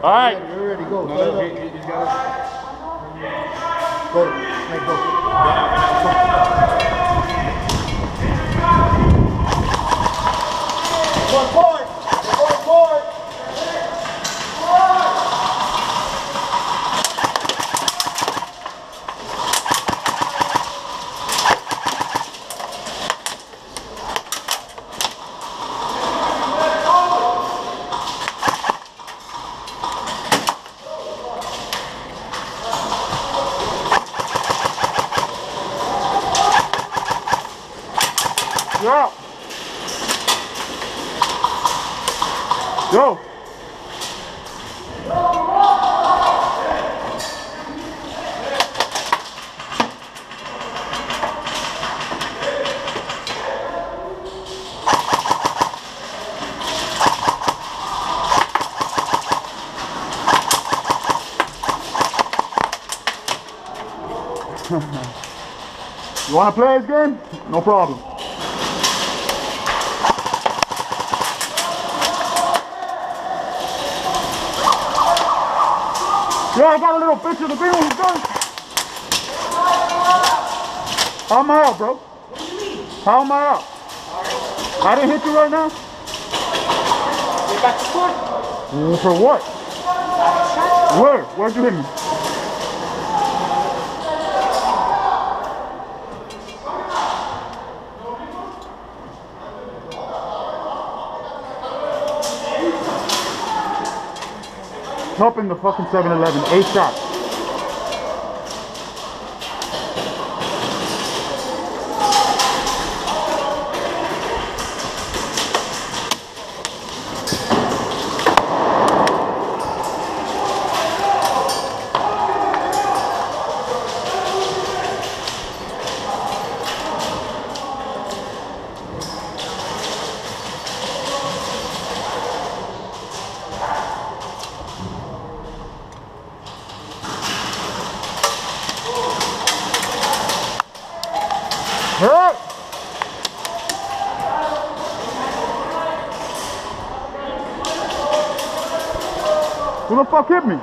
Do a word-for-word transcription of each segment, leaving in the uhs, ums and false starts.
All right. You're ready. Go. No, no, he, he, he's got it. Go. Hey, go. Going forward. Going forward. Yeah. Go. You want to play this game? No problem. Yeah, I got a little picture of the thing when he's done. How am I out, bro? What do you mean? How am I out? I didn't hit you right now? Get back to court. Mm, for what? Where? Where'd you hit me? Up in the fucking seven eleven, eight shots. Hey! Who the fuck hit me?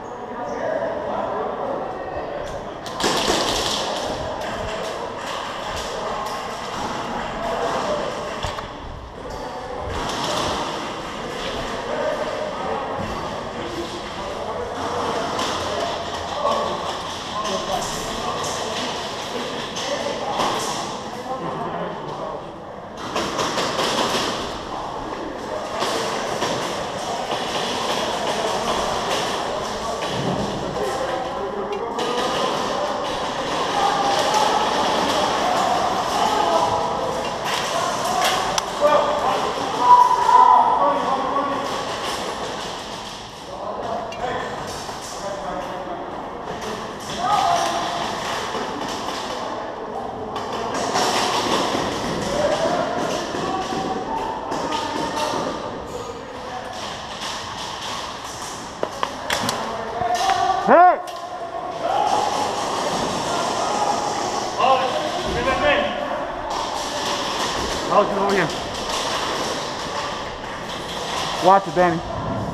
Hey! How's it over here? Watch it, Danny.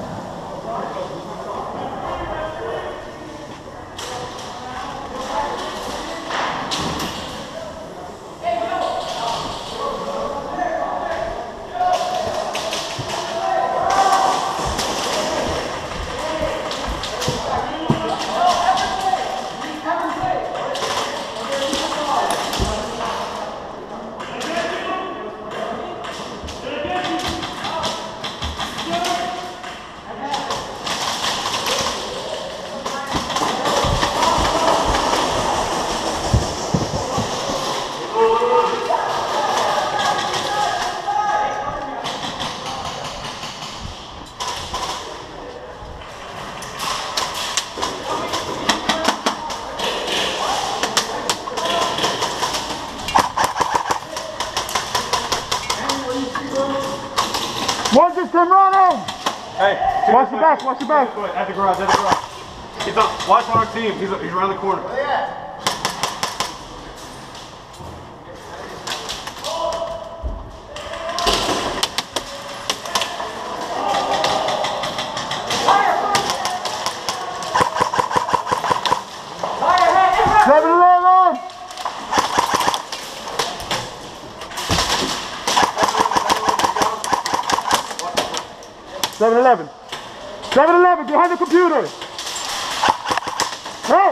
One just came running! Hey, Watch your back, watch your back. At the garage, at the garage. He's up. Watch on our team. He's, he's around the corner. Where they at? seven eleven. seven eleven, behind the computer. Hey!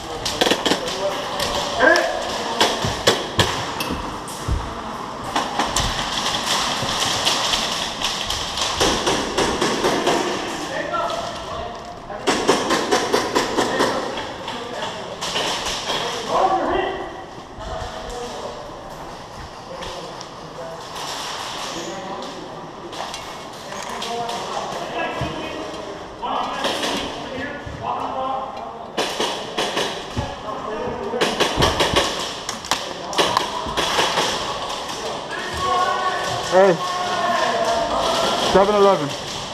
Hey, seven eleven.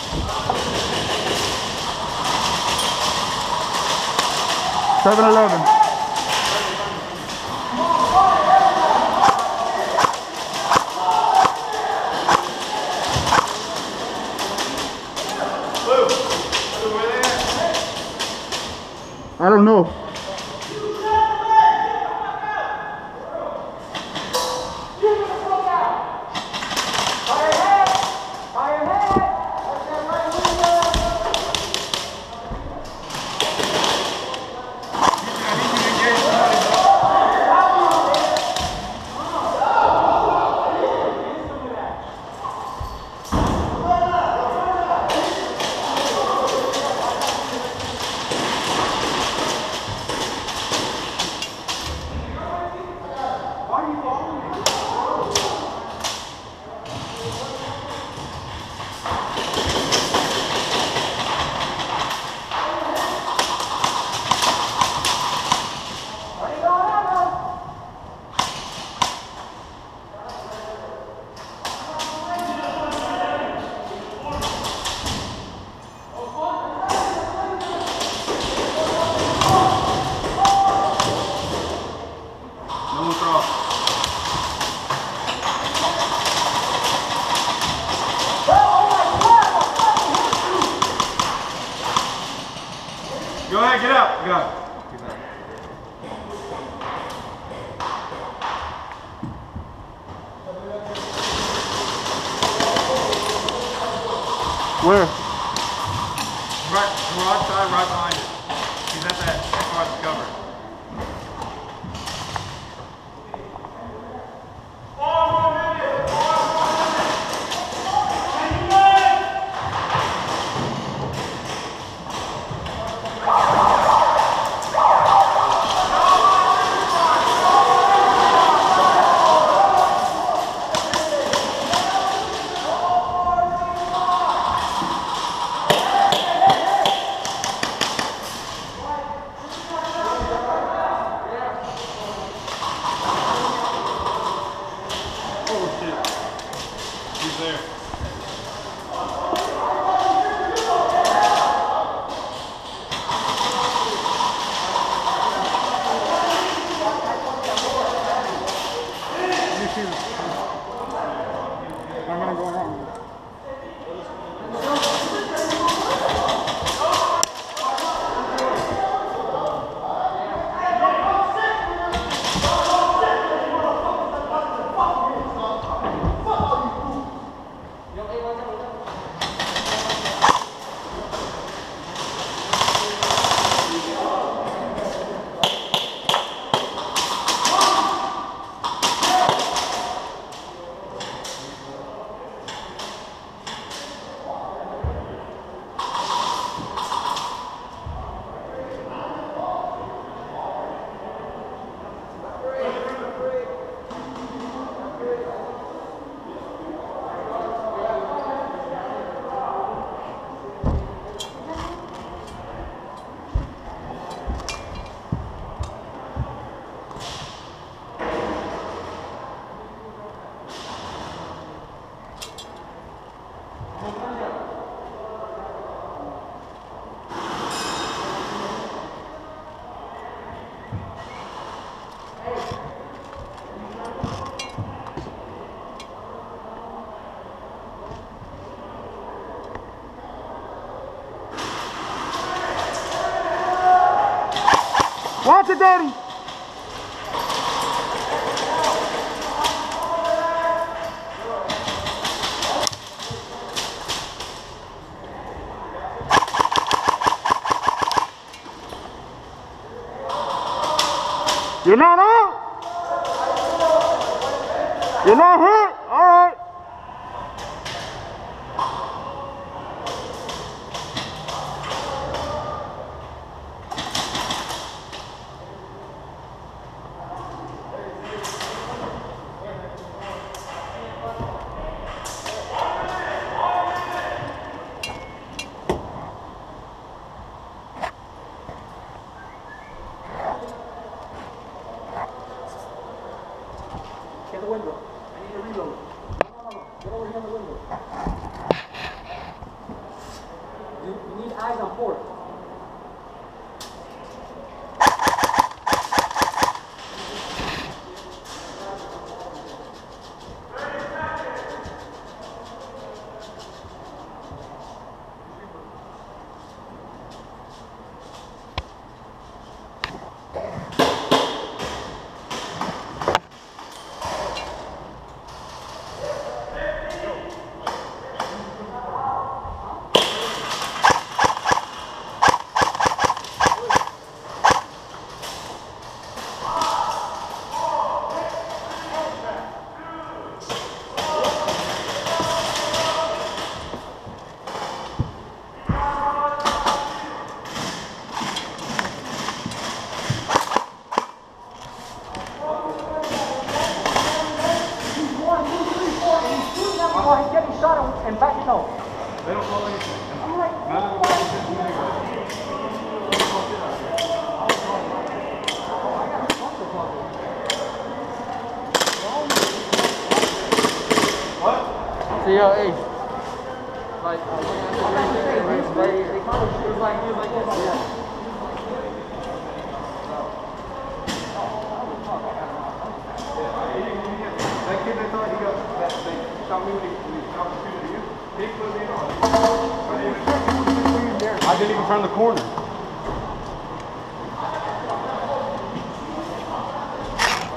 seven eleven. I don't know. Go ahead, get out. Get out. Get out. Where? Right, garage side, right behind it. He's at that garage cover. He's there. I'm gonna go around. Watch it, Daddy. You're not out. You're not hit. All right. Get the window. I need to reload. No, no, no. Get over here in the window. You, you need eyes on port. While he's getting shot and, and backing up. They don't call anything. I'm like, None of them just do anything. What? C L A. Like, uh, they, they probably should have like, like this. Yeah. That kid that thought he got that thing shot me when he, when he shot the shooter to you. He put me on. I didn't even turn the corner.